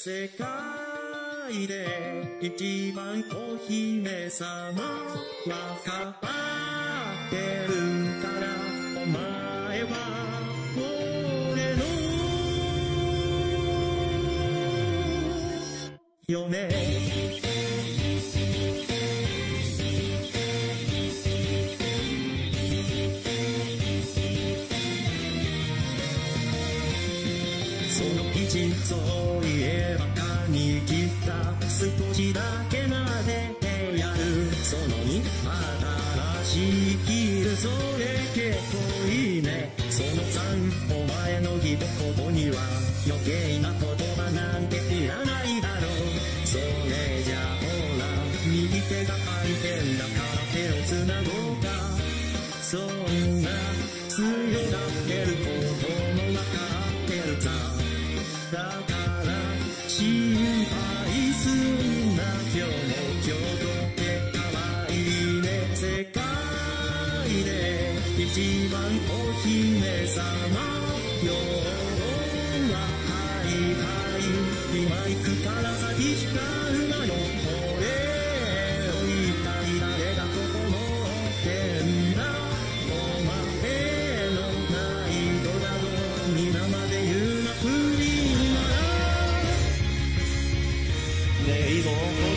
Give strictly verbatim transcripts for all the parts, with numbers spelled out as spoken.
世界で一番お姫様わかってるからお前は俺の嫁その一そういえば髪切った少しだけなでてやるそのに新しいキルそれ結構いいねそのさんお前の一言には余計な言葉なんていらないだろうそれじゃほら右手が回転だから手をつなごうかそんな強がってることもわかってるさだから心配すんな今日も今日って可愛いね世界で一番お姫様よははいはい今行くから先光るなよ俺を一体誰がここ持ってんだお前のナイトだろ皆まで言うなフリー冷蔵庫だ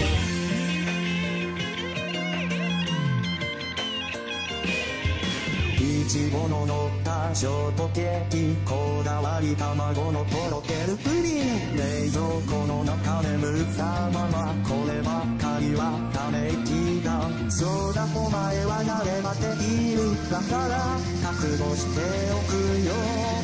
いちごの乗ったショートケーキこだわり卵のとろけるプリン冷蔵庫の中眠ったままこればっかりはため息だそうだお前は慣れまているだから覚悟しておくよ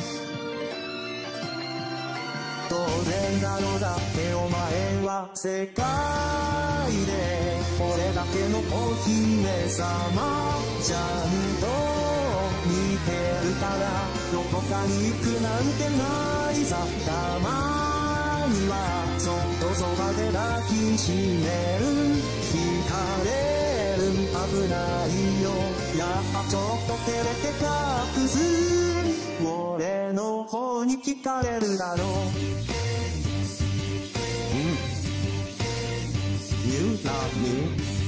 当然だろうだってお前は世界で俺だけのお姫様ちゃんと見てるからどこかに行くなんてないさたまにはそっとそばで抱きしめる惹かれる危ないよやっぱちょっと照れて隠す俺の方に聞かれるだろううん You love me